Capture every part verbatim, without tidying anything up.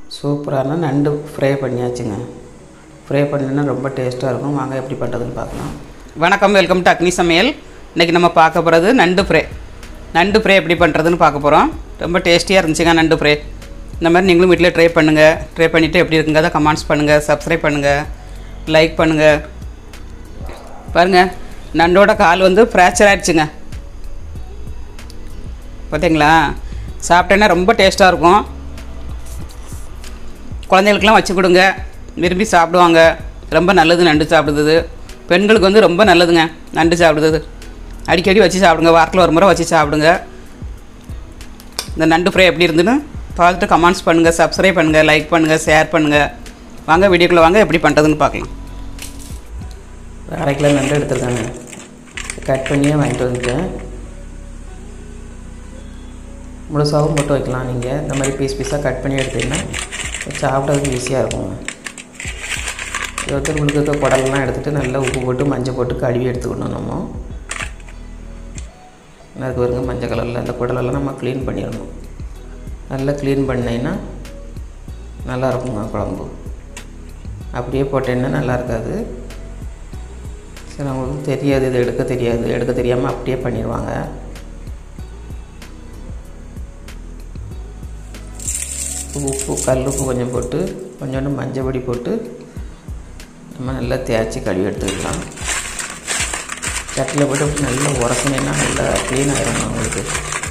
சூப்பரான நண்டு fry பண்ணியாச்சுங்க. Fry பண்ணினா ரொம்ப டேஸ்ட்டாக இருக்கும். வாங்க எப்படி பண்ணுறதுன்னு பார்க்கலாம். வணக்கம், வெல்கம் டு அக்னி சமையல். இன்றைக்கி நம்ம பார்க்க போகிறது நண்டு ஃப்ரை. நண்டு ஃப்ரை எப்படி பண்ணுறதுன்னு பார்க்க போகிறோம். ரொம்ப டேஸ்டியாக இருந்துச்சுங்க நண்டு ஃப்ரை. இந்த மாதிரி நீங்களும் வீட்டில் ட்ரை பண்ணுங்கள். ட்ரை பண்ணிவிட்டு எப்படி இருக்குங்க அதை கமெண்ட்ஸ் பண்ணுங்கள், சப்ஸ்கிரைப் பண்ணுங்கள், லைக் பண்ணுங்கள். பாருங்கள், நண்டோட கால் வந்து ஃப்ராக்சர் ஆகிடுச்சுங்க. பார்த்தீங்களா? சாப்பிட்டேன்னா ரொம்ப டேஸ்ட்டாக இருக்கும். குழந்தைகளுக்கெல்லாம் வச்சு கொடுங்க, விரும்பி சாப்பிடுவாங்க. ரொம்ப நல்லது நண்டு சாப்பிடுறது. பெண்களுக்கு வந்து ரொம்ப நல்லதுங்க நண்டு சாப்பிடுறது. அடிக்கடி வச்சு சாப்பிடுங்க, வாரத்தில் ஒரு முறை வச்சு சாப்பிடுங்க. இந்த நண்டு ஃப்ரை எப்படி இருந்துன்னு பார்த்துட்டு கமெண்ட்ஸ் பண்ணுங்கள், சப்ஸ்கிரைப் பண்ணுங்கள், லைக் பண்ணுங்கள், ஷேர் பண்ணுங்கள். வாங்க வீடியோக்குள்ளே வாங்க எப்படி பண்ணுறதுன்னு பார்க்கலாம். அரை கிலோ நண்டு எடுத்துருக்காங்க. கட் பண்ணியே வாங்கிட்டு வந்துட்டேன். முழுசாகவும் போட்டு வைக்கலாம். நீங்கள் இந்த மாதிரி பீஸ் பீஸாக கட் பண்ணி எடுத்திங்கன்னா சாப்பிட்றதுக்கு ஈஸியாக இருக்குங்க. இது வந்து உங்களுக்கு இருக்க குடலெலாம் எடுத்துகிட்டு நல்லா உப்பு போட்டு மஞ்சள் போட்டு கழுவி எடுத்துக்கணும். நம்ம அதுக்கு வருங்க மஞ்சள் கலரில் அந்த குடலெல்லாம் நம்ம க்ளீன் பண்ணிடணும். நல்லா க்ளீன் பண்ணிங்கன்னா நல்லா இருக்குங்க குழம்பு. அப்படியே போட்டேன்னா நல்லா இருக்காது. சரி, அவங்களுக்கு தெரியாது, இது எடுக்க தெரியாது, எடுக்க தெரியாமல் அப்படியே பண்ணிடுவாங்க. உப்பு, கல் உப்பு கொஞ்சம் போட்டு கொஞ்சோண்டு மஞ்சள் பொடி போட்டு நம்ம நல்லா தேய்ச்சி கழுவி எடுத்துக்கலாம். சட்டியில் போட்டு நல்லா உரசினேன்னா நல்லா க்ளீன் ஆகிடும் அவங்களுக்கு.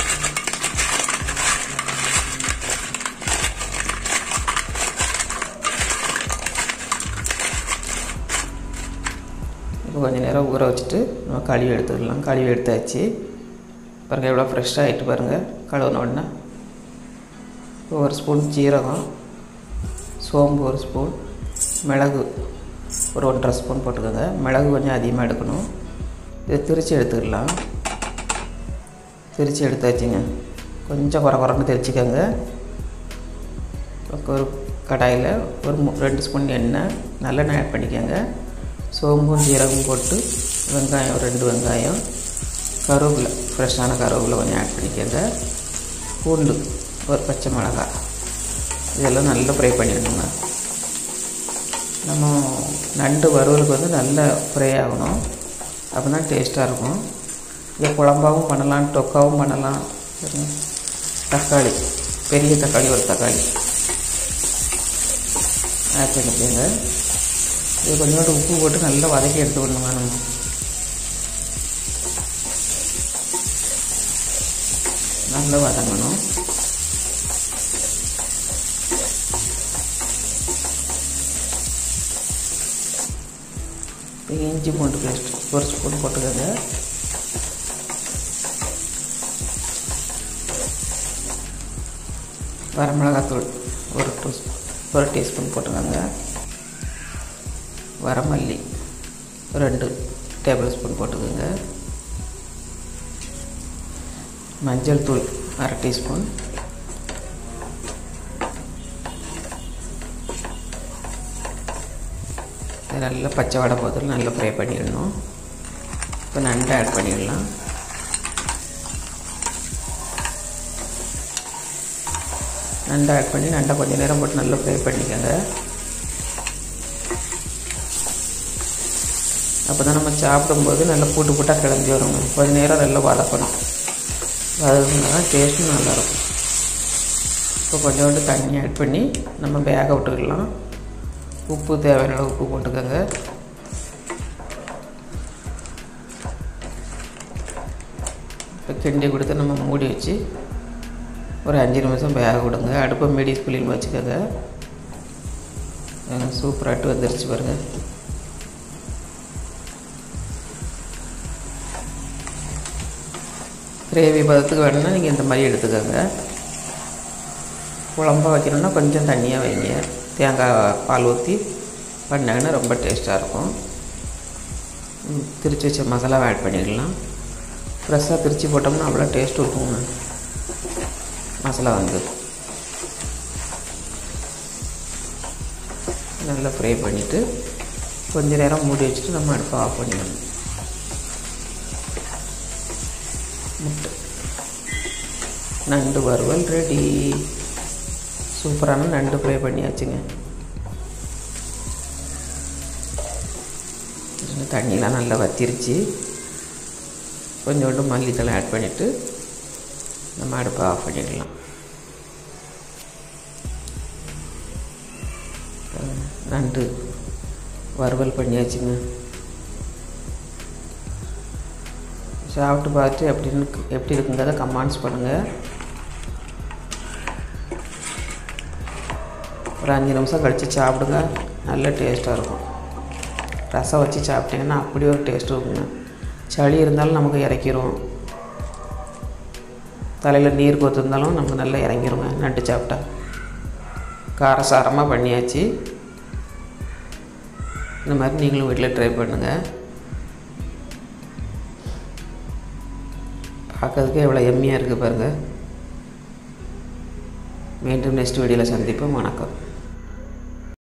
இப்போ கொஞ்சம் நேரம் ஊற வச்சுட்டு நம்ம கழுவி எடுத்துக்கலாம். கழுவி எடுத்தாச்சு பாருங்கள், எவ்வளோ ஃப்ரெஷ்ஷாக ஆகிட்டு பாருங்கள். கழுவுன உடனே ஒரு ஸ்பூன் ஜீரகம், சோம்பு ஒரு ஸ்பூன், மிளகு ஒரு ஒன்றரை ஸ்பூன் போட்டுக்கோங்க. மிளகு கொஞ்சம் அதிகமாக எடுக்கணும். இதை திரித்து எடுத்துக்கலாம். திரித்து எடுத்தாச்சுங்க. கொஞ்சம் குறை குறைன்னு திரிச்சிக்கோங்க. ஒரு கடாயில் ஒரு ரெண்டு ஸ்பூன் எண்ணெய் நல்லெண்ணெய் ஆட் பண்ணிக்கோங்க. சோம்பும் ஜீரகம் போட்டு வெங்காயம் ரெண்டு வெங்காயம், கருவேப்பிலை ஃப்ரெஷ்ஷான கருவேப்பிலை கொஞ்சம் ஆட் பண்ணிக்கோங்க. பூண்டு ஒரு பச்சை மிளகாய், இதெல்லாம் நல்லா ஃப்ரை பண்ணிடணுங்க. நம்ம நண்டு வறுவலுக்கு வந்து நல்லா ஃப்ரை ஆகணும். அப்போ தான் டேஸ்ட்டாக இருக்கும். இதை குழம்பாகவும் பண்ணலாம், தொக்காவும் பண்ணலாம். தக்காளி, பெரிய தக்காளி ஒரு தக்காளி ஆட் பண்ணிக்கோங்க. இது கொஞ்சோண்டு உப்பு போட்டு நல்லா வதக்கி எடுத்துக்கணுங்க. நம்ம நல்லா வதங்கணும். இஞ்சி பூண்டு பேஸ்ட் ஒரு ஸ்பூன் போட்டுக்கோங்க. வரமிளகாத்தூள் ஒரு டூ ஒரு டீஸ்பூன் போட்டுக்கோங்க. வரமல்லி ரெண்டு டேபிள் ஸ்பூன் போட்டுக்கோங்க. மஞ்சள் தூள் அரை டீஸ்பூன். நல்லா பச்சை வடை போதில் நல்லா ஃப்ரை பண்ணிடணும். இப்போ நண்டு ஆட் பண்ணிடலாம். நண்டு ஆட் பண்ணி நண்டை கொஞ்சம் நேரம் போட்டு நல்லா ஃப்ரை பண்ணிக்கோங்க. அப்போ தான் நம்ம சாப்பிடும்போது நல்லா பூட்டு பூட்டாக கிளம்பி வருங்க. கொஞ்சம் நேரம் நல்லா வதக்கணும். வதக்குனா தான் டேஸ்ட்டும் நல்லாயிருக்கும். இப்போ கொஞ்சோண்டு தண்ணி ஆட் பண்ணி நம்ம வேக விட்டுக்கலாம். உப்பு தேவையான அளவு உப்பு போட்டுக்கோங்க. இப்போ கிண்டி கொடுத்து நம்ம மூடி வச்சு ஒரு அஞ்சு நிமிஷம் வேக விடுங்க. அடுப்பை மீடியம் ஸ்பீடில் வச்சுக்கோங்க. சூப்பராகிட்டு வந்துருச்சு பாருங்கள். கிரேவி பதத்துக்கு வேணும்னா நீங்கள் இந்த மாதிரி எடுத்துக்கோங்க. குழம்பா வைக்கணுன்னா கொஞ்சம் தண்ணியாக வைங்க. தேங்காய் பால் ஊற்றி பண்ணாங்கன்னா ரொம்ப டேஸ்ட்டாக இருக்கும். திரிச்சு வச்ச மசாலாவை ஆட் பண்ணிடலாம். ஃப்ரெஷ்ஷாக திரிச்சு போட்டோம்னா அவ்வளோ டேஸ்ட் இருக்குங்க மசாலா வந்து. நல்லா ஃப்ரை பண்ணிவிட்டு கொஞ்சம் நேரம் மூடி வச்சுட்டு நம்ம அடுப்பை ஆஃப் பண்ணிடணும். முட்டை நண்டு வறுவல் ரெடி. சூப்பரான நண்டு ஃப்ரை பண்ணியாச்சுங்க. தண்ணியெலாம் நல்லா வத்திருச்சு. கொஞ்சோண்டு மல்லித்தலை ஆட் பண்ணிவிட்டு நம்ம அடுப்பை ஆஃப் பண்ணிடலாம். நண்டு வறுவல் பண்ணியாச்சுங்க. சாப்பிட்டு பார்த்துட்டு எப்படின்னு எப்படி இருக்குங்கிறத கமெண்ட்ஸ் பண்ணுங்கள். ஒரு அஞ்சு நிமிஷம் கழித்து சாப்பிடுங்க, நல்ல டேஸ்ட்டாக இருக்கும். ரசம் வச்சு சாப்பிட்டிங்கன்னா அப்படி ஒரு டேஸ்ட் இருக்குங்க. சளி இருந்தாலும் நமக்கு இறக்கிரும், தலையில் நீர் கொத்து இருந்தாலும் நமக்கு நல்லா இறங்கிருங்க நண்டு சாப்பிட்டா. காரசாரமாக பண்ணியாச்சு. இந்த மாதிரி நீங்களும் வீட்டில் ட்ரை பண்ணுங்கள். பார்க்கறதுக்கே எவ்வளோ எம்மியாக இருக்குது பாருங்கள். மீண்டும் நெக்ஸ்ட் வீடியோவில் சந்திப்போம். வணக்கம்.